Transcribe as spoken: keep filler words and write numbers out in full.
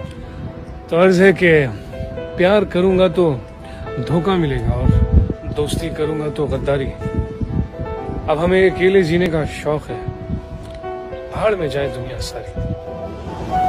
तो अर्ज है कि प्यार करूंगा तो धोखा मिलेगा और दोस्ती करूंगा तो गद्दारी। अब हमें अकेले जीने का शौक है, भाड़ में जाए दुनिया सारी।